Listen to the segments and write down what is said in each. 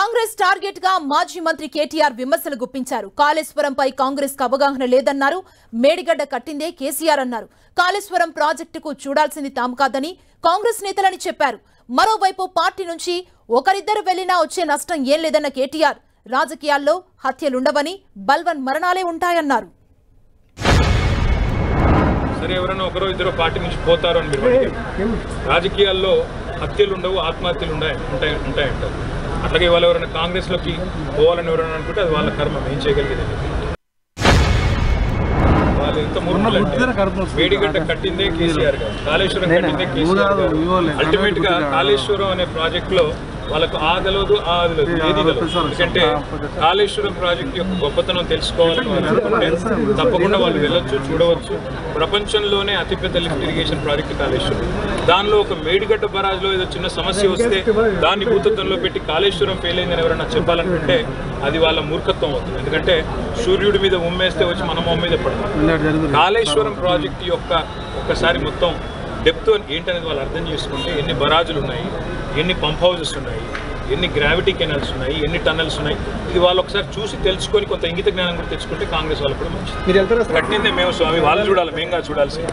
Congress target గా మాజీ మంత్రి కేటీఆర్ విమర్శలు గుప్పించారు. కాళేశ్వరంపై కాంగ్రెస్ కు అవగాహన లేదన్నారు. మేడిగడ్డ కట్టిందే కేసీఆర్ అన్నారు. కాళేశ్వరం ప్రాజెక్టుకు చూడాల్సింది తాము కాదని కాంగ్రెస్ నేతలని చెప్పారు. మరోవైపు పార్టీ నుంచి ఒకరిద్దరు వెళ్లినా వచ్చే నష్టం ఏం లేదన్న కేటీఆర్ రాజకీయాల్లో హత్యలుండవని, బల్వన్ మరణాలే ఉంటాయన్నారు. సరే, ఎవరైనా ఒకరో ఇద్దరు పార్టీ నుంచి పోతారు అని మీరు రాజకీయాల్లో హత్యలు ఉండవు, ఆత్మహత్యలు ఉంటాయంటారు. అట్లాగే వాళ్ళు ఎవరైనా కాంగ్రెస్లోకి పోవాలని ఎవరైనా అనుకుంటే అది వాళ్ళ కర్మ, ఏం చేయగలిగేది. వాళ్ళు ఎంత మురుకులంటే మేడిగడ్డ కట్టిందే కేసీఆర్ గారు, కాళేశ్వరం కట్టిందే కేసీఆర్ గారు. అల్టిమేట్ గా కాళేశ్వరం అనే ప్రాజెక్ట్ లో వాళ్ళకు ఆదలదు ఏది కలదు. ఎందుకంటే కాళేశ్వరం ప్రాజెక్ట్ యొక్క గొప్పతనం తెలుసుకోవాలని వాళ్ళు అనుకుంటే తప్పకుండా వాళ్ళు వెళ్ళొచ్చు, చూడవచ్చు. ప్రపంచంలోనే అతిపెద్ద లిఫ్ట్ ఇరిగేషన్ ప్రాజెక్ట్ కాళేశ్వరం. దానిలో ఒక మేడిగడ్డ బరాజ్లో ఏదో చిన్న సమస్య వస్తే దాన్ని భూతత్వంలో పెట్టి కాళేశ్వరం ఫెయిల్ అయిందని ఎవరైనా చెప్పాలనుకుంటే అది వాళ్ళ మూర్ఖత్వం అవుతుంది. ఎందుకంటే సూర్యుడి మీద ఉమ్మేస్తే వచ్చి మన మొహం మీద పడతాం. కాళేశ్వరం ప్రాజెక్ట్ యొక్క ఒక్కసారి మొత్తం డెప్త్ ఏంటనేది వాళ్ళు అర్థం చేసుకుంటే ఎన్ని బరాజులు ఉన్నాయి, ఎన్ని పంప్ హౌజెస్ ఉన్నాయి, ఎన్ని గ్రావిటీ కెనాల్స్ ఉన్నాయి, ఎన్ని టన్నల్స్ ఉన్నాయి, ఇది వాళ్ళు ఒకసారి చూసి తెలుసుకొని కొంత ఇంగిత జ్ఞానం కూడా తెచ్చుకుంటే కాంగ్రెస్ వాళ్ళు కూడా మంచిది. కట్టిందే మేము స్వామి, వాళ్ళు చూడాలి, మేంగా చూడాల్సింది.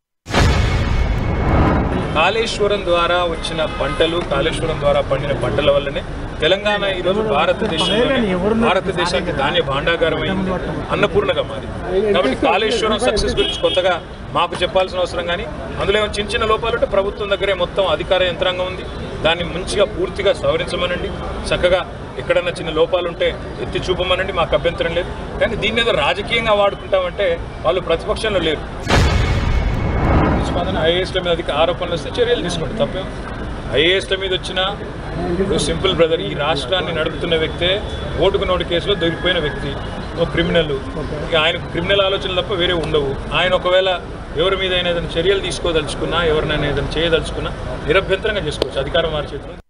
కాళేశ్వరం ద్వారా వచ్చిన పంటలు, కాళేశ్వరం ద్వారా పండిన పంటల వల్లనే తెలంగాణ ఈరోజు భారతదేశానికి ధాన్య భాండాగారం అయింది, అన్నపూర్ణగా మారింది. కాబట్టి కాళేశ్వరం సక్సెస్ గురించి కొత్తగా మాకు చెప్పాల్సిన అవసరం కానీ, అందులో చిన్న చిన్న లోపాలు ఉంటే ప్రభుత్వం దగ్గరే మొత్తం అధికార యంత్రాంగం ఉంది. దాన్ని మంచిగా పూర్తిగా సవరించమనండి. చక్కగా ఎక్కడన్నా చిన్న లోపాలుంటే ఎత్తి చూపమనండి, మాకు అభ్యంతరం లేదు. కానీ దీన్ని ఏదో రాజకీయంగా వాడుకుంటామంటే వాళ్ళు ప్రతిపక్షంలో లేరు. ఐఏఎస్ల మీద అధిక ఆరోపణలు వస్తే చర్యలు తీసుకోండి, తప్పే. ఐఏఎస్ల మీద వచ్చిన సింపుల్ బ్రదర్, ఈ రాష్ట్రాన్ని నడుపుతున్న వ్యక్తే ఓటుకు నోటు కేసులో దొరికిపోయిన వ్యక్తి, ఓ క్రిమినల్. ఇక ఆయనకు క్రిమినల్ ఆలోచనలు తప్ప వేరే ఉండవు. ఆయన ఒకవేళ ఎవరి మీద ఏదైనా చర్యలు తీసుకోదలుచుకున్నా, ఎవరినైనా ఏదైనా చేయదలుచుకున్నా నిరభ్యంతరంగా చేసుకోవచ్చు, అధికారం వారి చేతిలో.